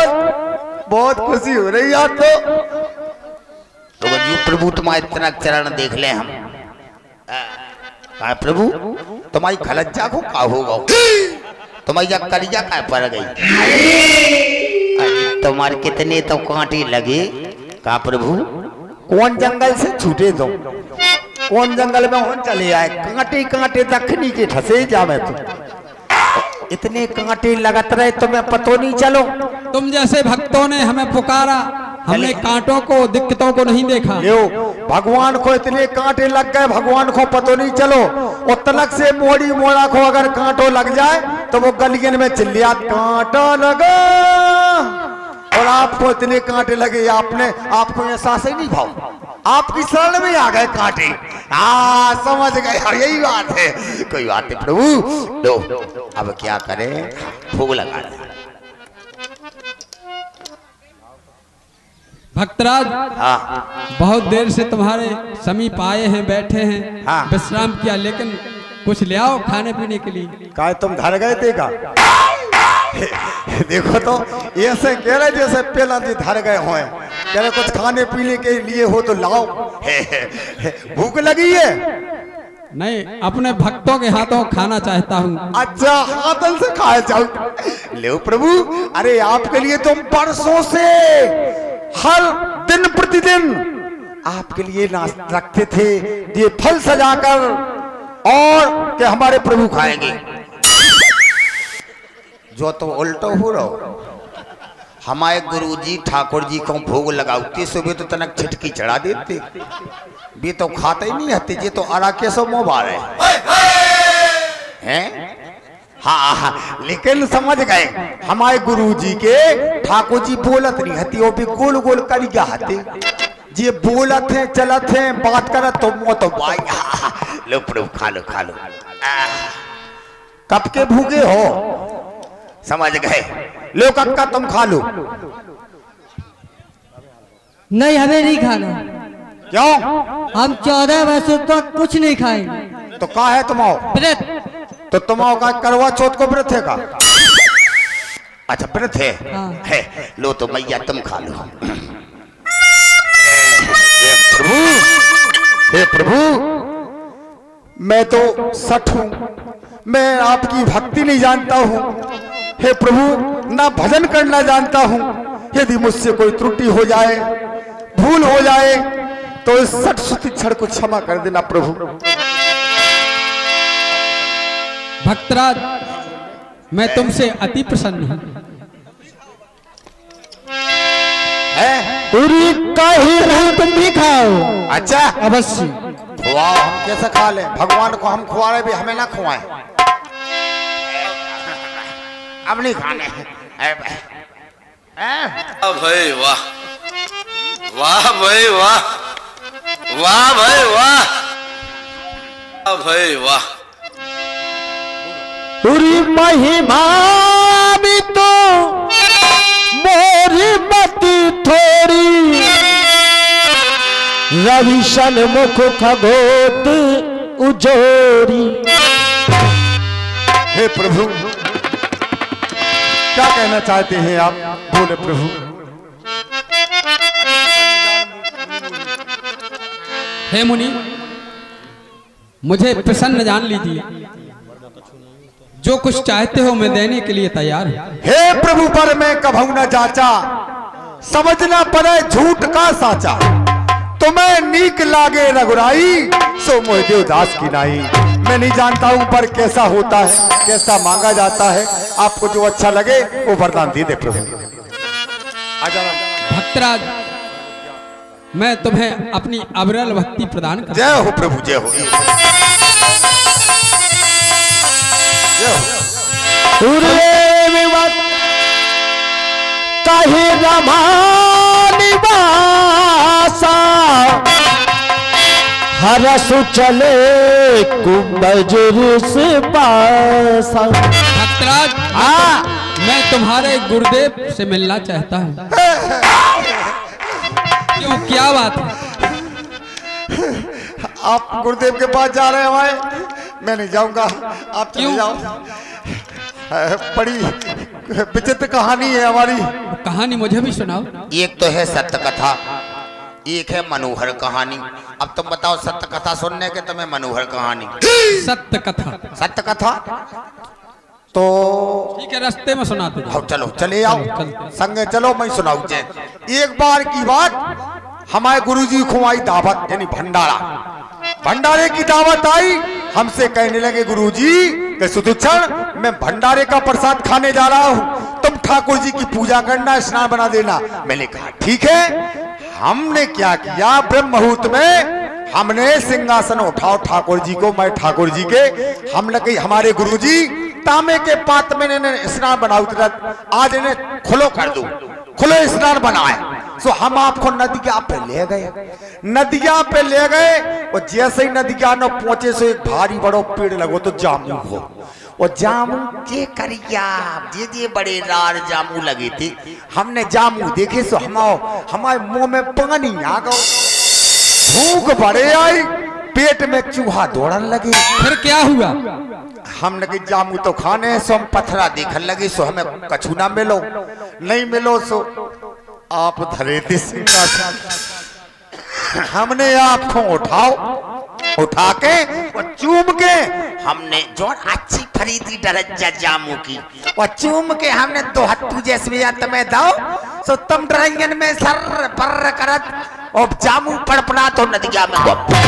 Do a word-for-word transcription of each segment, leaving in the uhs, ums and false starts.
बहुत बहुत खुशी हो रही है तो तो जी प्रभु तुम्हारे इतना चरण देख ले हम कहा प्रभु तुम्हारी खलज्जा को का होगा तुम्हारी जा कलिया का पड़ गई तुम्हारे कितने तो कांटे लगे कहा प्रभु कौन जंगल से छूटे तुम कौन जंगल में हम चले आए कांटे कांटे दखनी के ठसे जावे तुम इतने कांटे लगत रहे तुम्हें पतो नहीं चलो। तुम जैसे भक्तों ने हमें पुकारा हमने कांटों को दिक्कतों को नहीं देखा। यो भगवान को इतने कांटे लग गए भगवान को पतो नहीं चलो और तलक से मोड़ी मोड़ा को अगर कांटो लग जाए तो वो गलियन में चिल्लिया कांटा लगा और आपको इतने कांटे लगे आपने आपको एहसास ही नहीं भाव आपकी शरण में आ गए कांटे। हाँ समझ गए यही बात है कोई बात नहीं प्रभु दो अब क्या करें भोग लगा दे। भक्तराज हाँ बहुत देर से तुम्हारे समीप आए हैं बैठे हैं हाँ। विश्राम किया लेकिन कुछ ले आओ खाने पीने के लिए। काय तुम घर गए थे का देखो तो ऐसे कह रहे जैसे पहला दिन धर गए हो कह रहे कुछ खाने पीने के लिए हो तो लाओ भूख लगी है नहीं अपने भक्तों के हाथों खाना चाहता हूँ। अच्छा हाथन से खाए जाओ ले प्रभु अरे आपके लिए तुम परसों से हर दिन प्रतिदिन आपके लिए नाश्ता रखते थे ये फल सजाकर और कि हमारे प्रभु खाएंगे जो तो उल्टो हो रहो हमारे गुरुजी ठाकुर जी को भोग लगाते सुबह तो तनक छिटकी चढ़ा देते भी तो खाते ही नहीं हते जी तो अरा के सो मोबार है हैं हाँ हाँ लेकिन समझ गए हमारे गुरुजी के ठाकुर जी बोलत नहीं हती वो भी गोल गोल कर गया हते जी बोलत है चलत है बात करत तो मो तो भाई लो प्रभु खा लो खा लो कब के भूखे हो समझ गए लो कक्का तुम खा लो। नहीं हमें नहीं खाना क्यों हम चौदह वर्षों तक कुछ नहीं खाएंगे। तो का है तुम्हारा व्रत तो तुम्हारा का करवा चौथ को व्रत है का अच्छा व्रत है, हाँ। है लो तो मैया तुम खा लो। हे प्रभु हे प्रभु मैं तो सठ हूं मैं आपकी भक्ति नहीं जानता हूं हे प्रभु ना भजन करना जानता हूं यदि मुझसे कोई त्रुटि हो जाए भूल हो जाए तो इस सठ सुती क्षण को क्षमा कर देना प्रभु। भक्तराज मैं तुमसे अति प्रसन्न हूँ। पूरी कहीं नहीं तुम भी खाओ। अच्छा अवश्य खुआओ हम कैसे खा ले भगवान को हम खुआ रहे भी हमें ना खुआए अब नहीं खाने भाई वाह वाह भाई वाह वाह भाई वाह भाई वाह पूरी महिमा भी तो मोरी मती थोड़ी रविशन मुख खगोत उजोरी। हे प्रभु क्या कहना चाहते हैं आप बोले प्रभु। हे मुनि मुझे प्रसन्न जान लीजिए जो कुछ चाहते हो मैं देने के लिए तैयार हूँ। हे प्रभु पर मैं कभू न जाचा समझना पड़े झूठ का साचा तुम्हें नीक लागे रघुराई सो मोह देवदास की नाई। मैं नहीं जानता हूं पर कैसा होता है कैसा मांगा जाता है आपको जो अच्छा लगे वो वरदान दे दे प्रभु। भक्तराज मैं तुम्हें अपनी अविरल भक्ति प्रदान कर। जय हो प्रभु जय हो कहे रमानिवासा हरस चले कुंभजुर से पासा। भक्तराज हाँ मैं तुम्हारे गुरुदेव से मिलना चाहता हूँ। क्यों क्या बात है? आप गुरुदेव के पास जा रहे हैं हमारे मैं नहीं जाऊंगा आप चले जाओ। बड़ी विचित्र कहानी है हमारी। कहानी मुझे भी सुनाओ। एक तो है सत्य कथा, एक है मनोहर कहानी। अब तुम बताओ सत्य कथा सुनने के तुम्हें मनोहर कहानी। सत्य कथा। सत्य कथा तो ठीक है, रास्ते में सुनाते जाओ। चलो चले आओ चलो, संगे चलो मैं सुनाऊ। एक बार की बात, हमारे गुरुजी को आई दावत, यानी भंडारा। भंडारे की दावत आई, हमसे कहने लगे गुरुजी कि सुदीक्षण मैं भंडारे का प्रसाद खाने जा रहा हूँ, तुम ठाकुर जी की पूजा करना, स्नान बना देना। मैंने कहा ठीक है। हमने क्या किया, ब्रह्म मुहूर्त में हमने सिंहासन उठाओ ठाकुर जी को, मैं ठाकुर जी के, हम लगे हमारे गुरुजी तांबे के पात्र में इन्हें स्नान बनाओ, आज इन्हें खुलो कर दो, खुलो स्नान बनाए। सो हम आपको नदिया पे ले गए, नदिया पे ले गए, और जैसे ही नदिया न पहुंचे सो एक भारी बड़ो पेड़ लगो तो जामू हो, और जामू के करिया जे जे बड़े रार जामू लगे थे। हमने जामू देखे सो हम हमारे मुंह में पानी आ गया, भूख बड़े आई, पेट में चूहा दौड़न लगे। फिर क्या हुआ? हम लगे जामू तो खाने, सो हम पत्थरा देखने लगे, सो हमें कछु ना मिलो, नहीं मिलो सो आप धरे थे सिंहासन। हमने आपको उठाओ, उठा के और चूम के हमने जो अच्छी खरीदी डरजा जामू की, और चूम के हमने दो हत्थू जैसे तुम्हें दो, सो तुम डरंगन में सर पर करत और जामू पड़पड़ा तो नदिया में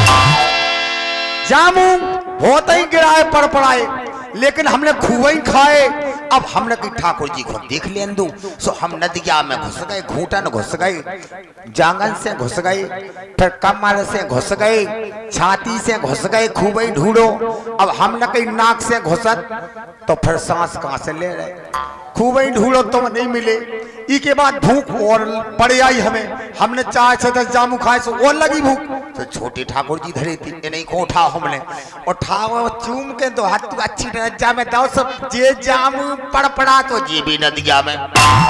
जामू होते ही गिराए पड़ पड़ाए, लेकिन हमने खूब ही खाए। अब हमने कि ठाकुर जी को देख लें दो, सो हम नदिया में घुस गए, घूटन घुस गए, जांगन से घुस गए, फिर कमर से घुस गए, छाती से घुस गए, खूब ही ढूंढो। अब हमने कहीं नाक से घुसत तो फिर सांस कहां से ले रहे, खूब ही ढूंढो तो नहीं मिले। ई के बाद भूख और पड़े आई हमें, हमने चार छह दस जामू खाए सो और लगी भूख, तो छोटे ठाकुर जी धरे थी, इन्हीं को उठा हमने, उठाओ चूम के दो हाथ अच्छी नदिया में दो, सब जे जामू पड़ पड़ा तो जी भी नदिया में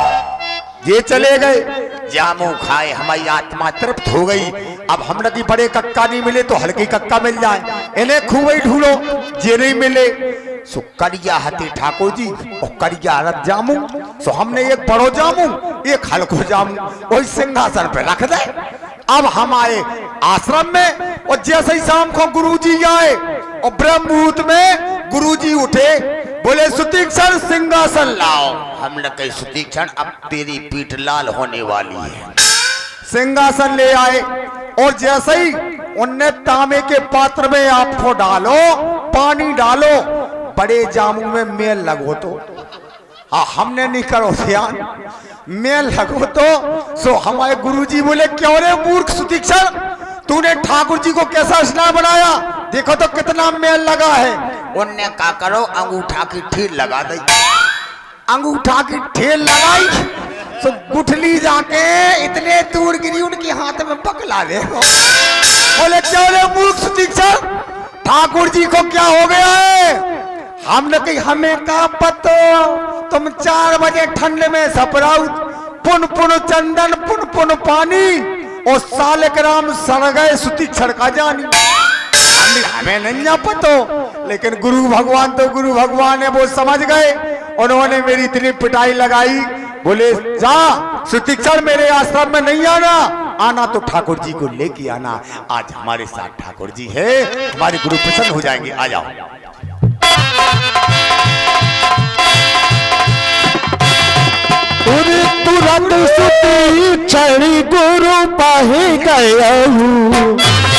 ये चले गए। जामू खाए, हमारी आत्मा तृप्त हो गई। अब हम लगी बड़े कक्का नहीं मिले तो हल्की कक्का मिल जाए, इन्हें खूब ही ढूंढो, जे नहीं मिले सो करिया हते ठाकुर जी और करिया रत जामू। सो हमने एक बड़ो जामू, एक हल्को जामू वही सिंहासन पे रख दे। अब हम आए आश्रम में, और जैसे ही शाम को गुरुजी आए और ब्रह्म मुहूर्त में गुरुजी उठे, बोले सुतीक्षण सिंहासन लाओ। हमने कही सुतीक्षण अब तेरी पीठ लाल होने वाली है। सिंहासन ले आए, और जैसे ही उनने तांबे के पात्र में आपको डालो, पानी डालो, बड़े जामू में मेल लगो तो, हाँ हमने नहीं करो ध्यान, मेल लगो तो। सो हमारे गुरुजी बोले क्यों रे मूर्ख सुतीक्षण, तूने ठाकुर जी को कैसा स्नान बनाया, देखो तो कितना मेल लगा है। उनने क्या करो, अंगूठा की ठेल लगा दी, अंगूठा की ठेल लगाई, सो गुठली जाके इतने दूर गिरी, उनके हाथ में पकड़ा दे। बोले क्यों रे मूर्ख सुतीक्षण, ठाकुर जी को क्या हो गया है? हमने कही हमें क्या पता, तुम चार बजे ठंड में सपराऊ, पुन पुन चंदन पुन पुन पानी, और सालग्राम सड़ गए सुतीक्षण का जानी। हमें नहीं पता, लेकिन गुरु भगवान तो गुरु भगवान है, वो समझ गए। उन्होंने मेरी इतनी पिटाई लगाई, बोले जा सुतीक्षण मेरे आश्रम में नहीं आना, आना तो ठाकुर जी को लेके आना। आज हमारे साथ ठाकुर जी है, हमारे गुरु प्रसन्न हो जाएंगे, आ जाओ। तुरंत सुतीक्षण गुरु पाहे गया हूँ,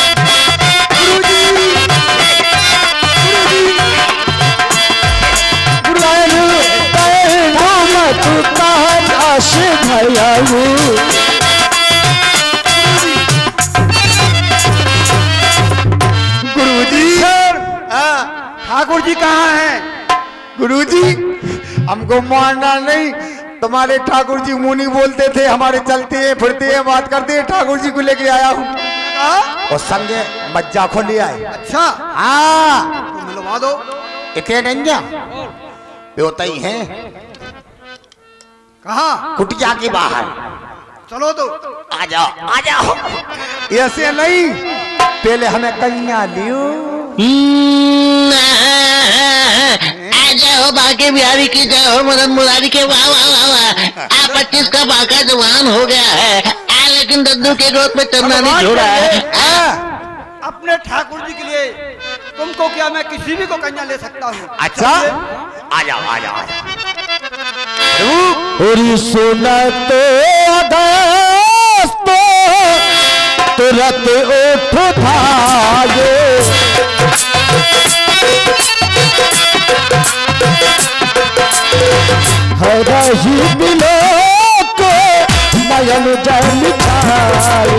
गुरुजी ठाकुर जी कहाँ हैं? गुरुजी हमको मारना नहीं, तुम्हारे ठाकुर जी मुंह नहीं बोलते थे, हमारे चलते हैं फिरते हैं बात करते हैं, ठाकुर जी को लेके आया हूँ। और संगे मज्जा को ले आए। अच्छा हाँ तो मिलवा दो, इतने नहीं होता ही है। कहाँ? कुटिया के बाहर। चलो तो आ जाओ आ जाओ। ऐसे नहीं, पहले हमें कन्या लियो। जय हो बांके बिहारी की, जय हो मदन मुरारी के। वाह वाह वाह वाह। आ पच्चीस का बांका जवान हो गया है, आ लेकिन दद्दू के गोद में चलना नहीं छोड़ा है। अपने ठाकुर जी के लिए तुमको क्या मैं किसी भी को कन्या ले सकता हूँ। अच्छा आ जाओ आ जाओ आ जाओ। सुना तो दोस्तों तुरंत उठ भागे, हरही मिलो को नयन जल छाए।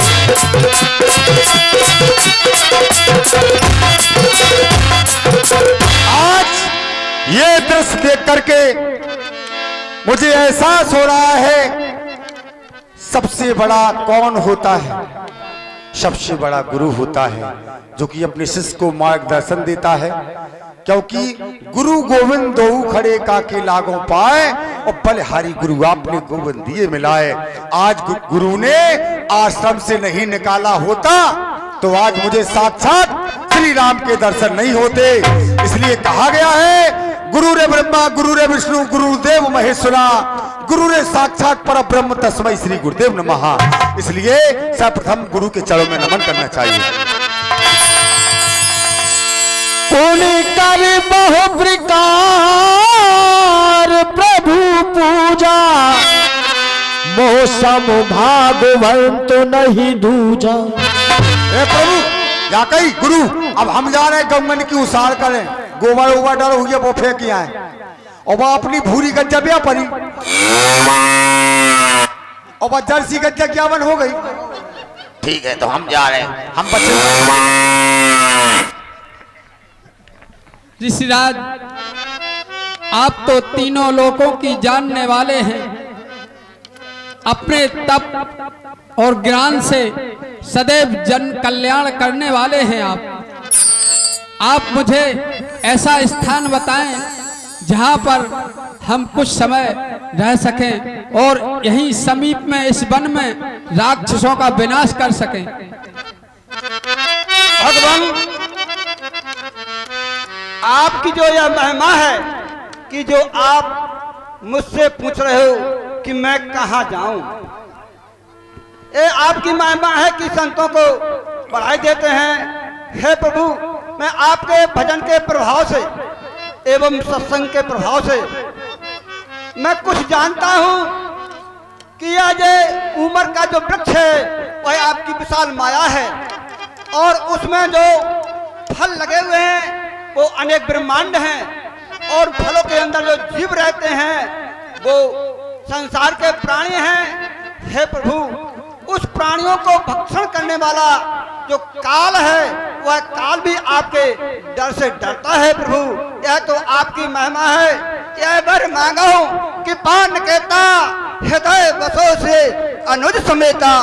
आज ये दृश्य देख करके मुझे एहसास हो रहा है सबसे बड़ा कौन होता है? सबसे बड़ा गुरु होता है जो कि अपने शिष्य को मार्गदर्शन देता है, क्योंकि गुरु गोविंद दो खड़े का के लागों पाए और बलिहारी गुरु आपने गोविंद दिए मिलाए। आज गुरु ने आश्रम से नहीं निकाला होता तो आज मुझे साक्षात श्री राम के दर्शन नहीं होते। इसलिए कहा गया है गुरु रे ब्रह्मा गुरु रे विष्णु गुरुदेव महेश्वरा, गुरु रे साक्षात पर ब्रह्म तस्मै श्री गुरुदेव नमः। इसलिए सर्वप्रथम गुरु के चरणों में नमन करना चाहिए। पुण्य कर बहु प्रकार प्रभु पूजा, मौसम भागवंत नहीं दूजा। ए प्रभु या कही गुरु, अब हम जा रहे हैं गंगन की उसार करें, गोबर उबर डर हुई वो फेंक आए और वह अपनी भूरी गज्जा ब्या पड़ी और वह जर्सी गज्जा क्या बन हो गई। ठीक है तो हम जा रहे हैं, हम बच्चे। ऋषिराज आप तो तीनों लोगों की जानने वाले हैं, अपने तप और ज्ञान से सदैव जन कल्याण करने वाले हैं। आप आप मुझे ऐसा स्थान बताएं जहां पर हम कुछ समय रह सकें और यहीं समीप में इस वन में राक्षसों का विनाश कर सकें। भगवान आपकी जो यह महिमा है कि जो आप मुझसे पूछ रहे हो कि मैं कहां जाऊं, ये आपकी महिमा है कि संतों को बढ़ाई देते हैं। हे प्रभु मैं आपके भजन के प्रभाव से एवं सत्संग के प्रभाव से मैं कुछ जानता हूं कि यह जो उम्र का जो वृक्ष है वह आपकी विशाल माया है और उसमें जो फल लगे हुए हैं वो अनेक ब्रह्मांड हैं और फलों के अंदर जो जीव रहते हैं वो संसार के प्राणी हैं। हे प्रभु उस प्राणियों को भक्षण करने वाला जो काल है वह काल भी आपके डर से डरता है। प्रभु यह तो आपकी महिमा है। यह वर मांगा हूं कि पान कहता हृदय बसों से अनुज समेता।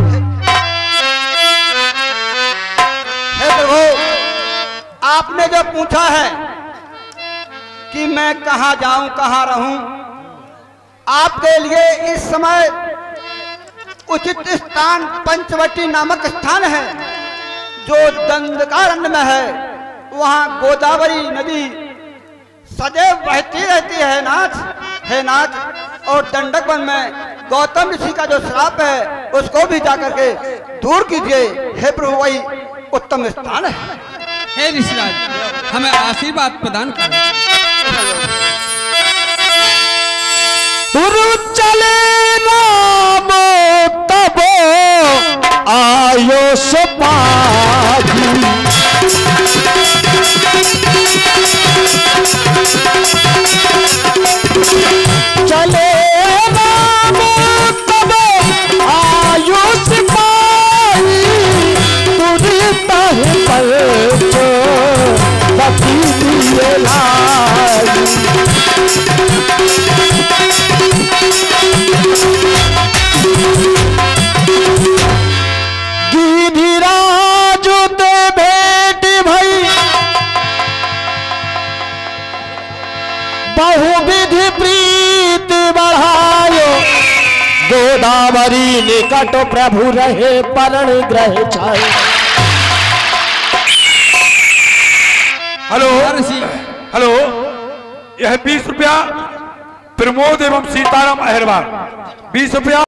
हे प्रभु आपने जो पूछा है कि मैं कहां जाऊं कहां रहूं, आपके लिए इस समय उचित स्थान पंचवटी नामक स्थान है जो दंडकारण्य में है। वहां गोदावरी नदी सदैव बहती रहती है नाथ, है नाथ। और दंडक वन में गौतम ऋषि का जो श्राप है उसको भी जाकर के दूर कीजिए। हे प्रभु वही उत्तम स्थान है। हे ऋषिराज हमें आशीर्वाद प्रदान करें। चले राम तबो आयो सपाजी, चले राम तबो आयो सपाजी, तुरता है पर जो बती दिए लाई। गिरिराज ते भेट भई बहुविधि प्रीत बढ़ायो, गोदावरी निकट प्रभु रहे परण ग्रह छाए। हेलो ऋषि हेलो यह बीस रुपया प्रमोद एवं सीताराम अहरवाल, बीस रुपया